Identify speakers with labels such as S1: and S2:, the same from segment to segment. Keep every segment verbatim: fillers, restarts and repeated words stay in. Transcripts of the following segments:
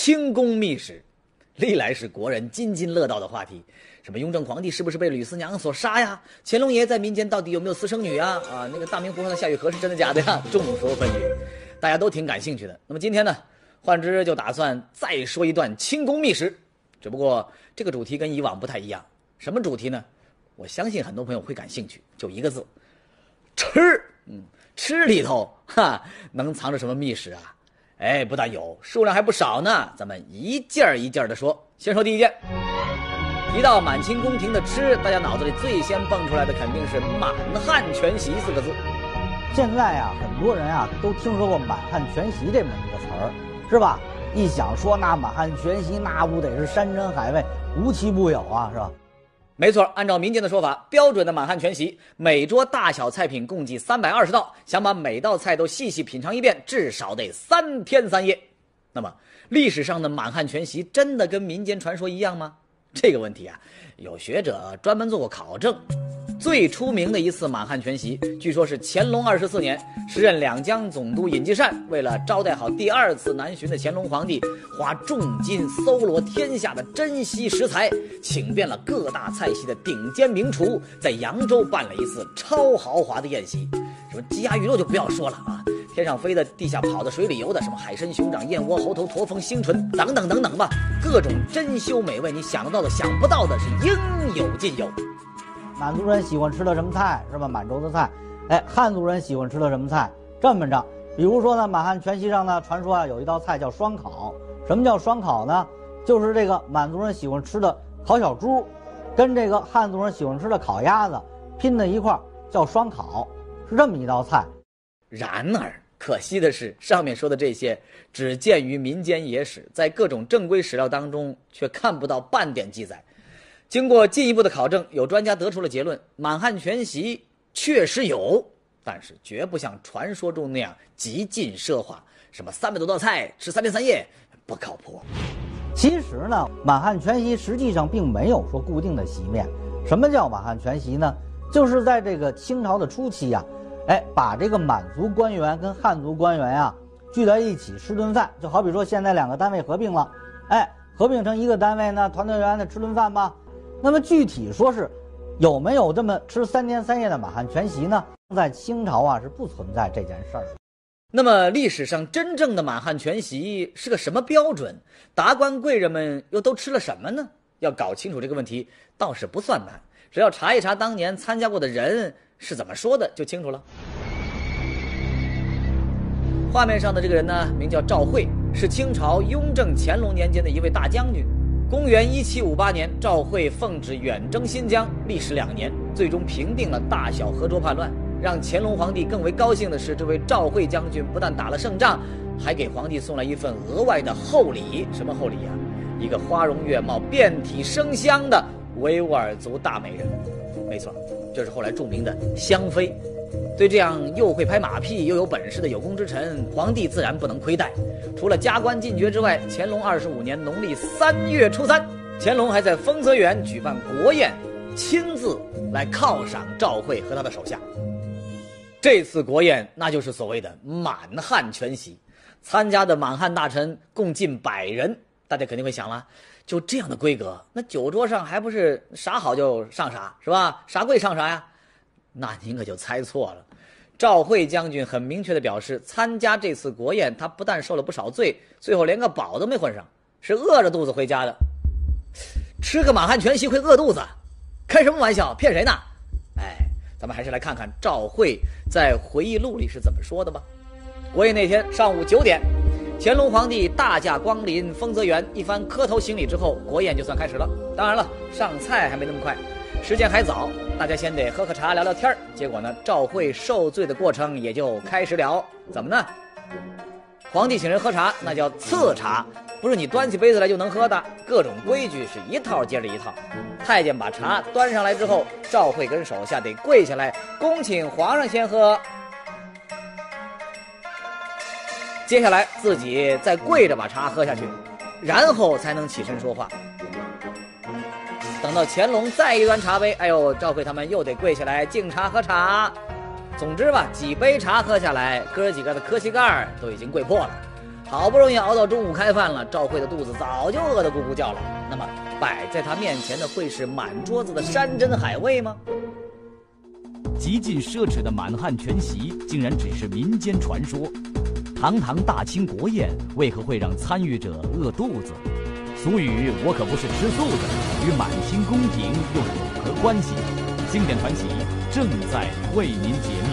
S1: 清宫秘史，历来是国人津津乐道的话题。什么雍正皇帝是不是被吕思娘所杀呀？乾隆爷在民间到底有没有私生女啊？啊，那个大明湖上的夏雨荷是真的假的呀？众说纷纭，大家都挺感兴趣的。那么今天呢，焕之就打算再说一段清宫秘史，只不过这个主题跟以往不太一样。什么主题呢？我相信很多朋友会感兴趣，就一个字：吃。嗯，吃里头哈能藏着什么秘史啊？哎，不但有，数量还不少呢。咱们一件一件的说。先说第一件。提到满清宫廷的吃，大家脑子里最先蹦出来的肯定是满汉全席四个字。
S2: 现在啊，很多人啊都听说过满汉全席这么一个词儿，是吧？一想说那满汉全席，那不得是山珍海味无奇不有啊，是吧？
S1: 没错，按照民间的说法，标准的满汉全席，每桌大小菜品共计三百二十道，想把每道菜都细细品尝一遍，至少得三天三夜。那么，历史上的满汉全席真的跟民间传说一样吗？这个问题啊，有学者专门做过考证。最出名的一次满汉全席，据说是乾隆二十四年，时任两江总督尹继善为了招待好第二次南巡的乾隆皇帝，花重金搜罗天下的珍稀食材，请遍了各大菜系的顶尖名厨，在扬州办了一次超豪华的宴席。什么鸡鸭鱼肉就不要说了啊，天上飞的、地下跑的、水里游的，什么海参、熊掌、燕窝、猴头、驼峰、星唇等等等等吧，各种珍馐美味，你想得到的、想不到的是应有尽有。
S2: 满族人喜欢吃的什么菜是吧？满洲的菜。哎，汉族人喜欢吃的什么菜？这么着，比如说呢，满汉全席上呢，传说啊有一道菜叫双烤。什么叫双烤呢？就是这个满族人喜欢吃的烤小猪，跟这个汉族人喜欢吃的烤鸭子拼在一块儿，叫双烤，是这么一道菜。
S1: 然而，可惜的是，上面说的这些只见于民间野史，在各种正规史料当中却看不到半点记载。经过进一步的考证，有专家得出了结论：满汉全席确实有，但是绝不像传说中那样极尽奢华，什么三百多道菜吃三天三夜，不靠谱。
S2: 其实呢，满汉全席实际上并没有说固定的席面。什么叫满汉全席呢？就是在这个清朝的初期啊，哎，把这个满族官员跟汉族官员啊聚在一起吃顿饭，就好比说现在两个单位合并了，哎，合并成一个单位呢，团队员的吃顿饭吧。那么具体说是有没有这么吃三天三夜的满汉全席呢？在清朝啊是不存在这件事儿。
S1: 那么历史上真正的满汉全席是个什么标准？达官贵人们又都吃了什么呢？要搞清楚这个问题倒是不算难，只要查一查当年参加过的人是怎么说的就清楚了。画面上的这个人呢，名叫赵惠，是清朝雍正、乾隆年间的一位大将军。公元一七五八年，赵惠奉旨远征新疆，历时两年，最终平定了大小河涿叛乱。让乾隆皇帝更为高兴的是，这位赵惠将军不但打了胜仗，还给皇帝送来一份额外的厚礼。什么厚礼啊？一个花容月貌、遍体生香的维吾尔族大美人。没错，这是后来著名的香妃。对这样又会拍马屁又有本事的有功之臣，皇帝自然不能亏待。除了加官进爵之外，乾隆二十五年农历三月初三，乾隆还在丰泽园举办国宴，亲自来犒赏赵惠和他的手下。这次国宴那就是所谓的满汉全席，参加的满汉大臣共近百人。大家肯定会想了，就这样的规格，那酒桌上还不是啥好就上啥，是吧？啥贵上啥呀？那您可就猜错了。赵惠将军很明确地表示，参加这次国宴，他不但受了不少罪，最后连个饱都没混上，是饿着肚子回家的。吃个满汉全席会饿肚子？开什么玩笑，骗谁呢？哎，咱们还是来看看赵惠在回忆录里是怎么说的吧。国宴那天上午九点，乾隆皇帝大驾光临丰泽园，一番磕头行礼之后，国宴就算开始了。当然了，上菜还没那么快，时间还早，大家先得喝喝茶聊聊天。结果呢，赵惠受罪的过程也就开始了。怎么呢？皇帝请人喝茶，那叫赐茶，不是你端起杯子来就能喝的，各种规矩是一套接着一套。太监把茶端上来之后，赵惠跟手下得跪下来恭请皇上先喝，接下来自己再跪着把茶喝下去，然后才能起身说话。等到乾隆再一端茶杯，哎呦，赵惠他们又得跪下来敬茶喝茶。总之吧，几杯茶喝下来，哥几个的磕膝盖都已经跪破了。 好不容易熬到中午开饭了，赵惠的肚子早就饿得咕咕叫了。那么摆在他面前的会是满桌子的山珍海味吗？
S3: 极尽奢侈的满汉全席竟然只是民间传说，堂堂大清国宴为何会让参与者饿肚子？俗语我可不是吃素的与满清宫廷又有何关系？经典传奇正在为您解密。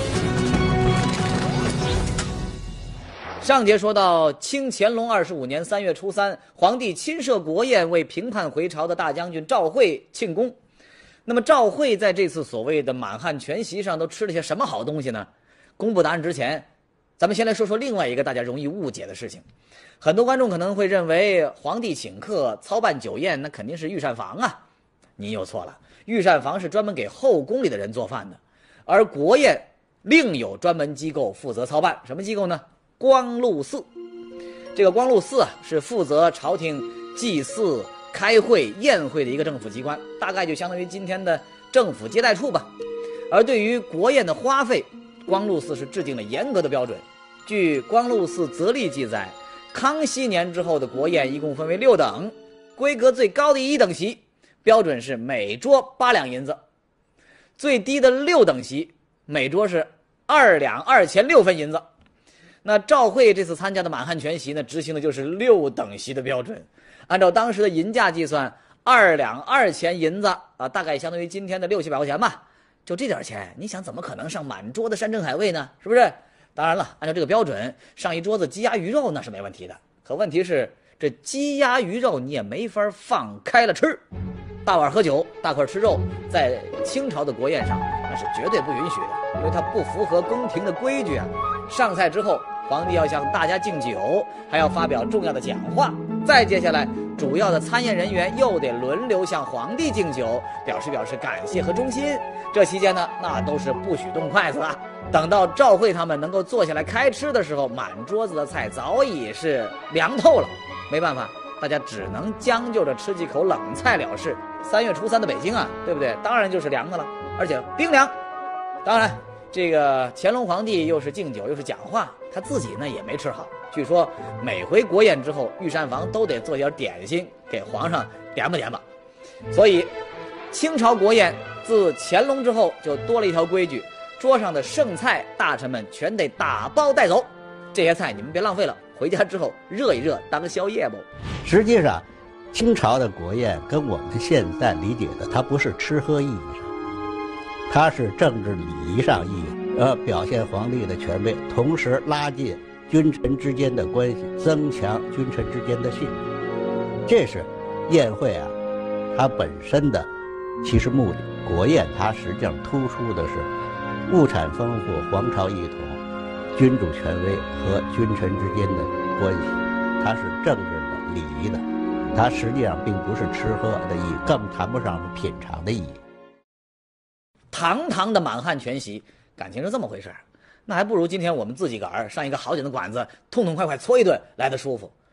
S1: 上节说到清乾隆二十五年三月初三，皇帝亲设国宴为平叛回朝的大将军赵惠庆功。那么赵惠在这次所谓的满汉全席上都吃了些什么好东西呢？公布答案之前，咱们先来说说另外一个大家容易误解的事情。很多观众可能会认为皇帝请客操办酒宴，那肯定是御膳房啊。您又错了，御膳房是专门给后宫里的人做饭的，而国宴另有专门机构负责操办。什么机构呢？光禄寺。这个光禄寺啊，是负责朝廷祭祀、开会、宴会的一个政府机关，大概就相当于今天的政府接待处吧。而对于国宴的花费，光禄寺是制定了严格的标准。据光禄寺则例记载，康熙年之后的国宴一共分为六等，规格最高的一等席标准是每桌八两银子，最低的六等席每桌是二两二钱六分银子。那赵惠这次参加的满汉全席呢，执行的就是六等席的标准。按照当时的银价计算，二两二钱银子啊，大概相当于今天的六七百块钱吧。就这点钱，你想怎么可能上满桌的山珍海味呢？是不是？当然了，按照这个标准，上一桌子鸡鸭鱼肉那是没问题的。可问题是，这鸡鸭鱼肉你也没法放开了吃，大碗喝酒，大块吃肉，在清朝的国宴上那是绝对不允许的，因为它不符合宫廷的规矩啊。上菜之后，皇帝要向大家敬酒，还要发表重要的讲话，再接下来主要的参宴人员又得轮流向皇帝敬酒，表示表示感谢和忠心。这期间呢，那都是不许动筷子啊。等到赵惠他们能够坐下来开吃的时候，满桌子的菜早已是凉透了，没办法，大家只能将就着吃几口冷菜了事。三月初三的北京啊，对不对？当然就是凉的了，而且冰凉。当然这个乾隆皇帝又是敬酒又是讲话，他自己呢也没吃好。据说每回国宴之后，御膳房都得做点点心给皇上点吧点吧。所以清朝国宴自乾隆之后就多了一条规矩，桌上的剩菜大臣们全得打包带走。这些菜你们别浪费了，回家之后热一热当宵夜不。
S4: 实际上清朝的国宴跟我们现在理解的，它不是吃喝意义上，它是政治礼仪上意义，呃，表现皇帝的权威，同时拉近君臣之间的关系，增强君臣之间的信任。这是宴会啊，它本身的其实目的。国宴它实际上突出的是物产丰富、皇朝一统、君主权威和君臣之间的关系，它是政治的、礼仪的，它实际上并不是吃喝的意义，更谈不上是品尝的意义。
S1: 堂堂的满汉全席，感情是这么回事，那还不如今天我们自己个儿上一个好点的馆子，痛痛快快搓一顿来得舒服。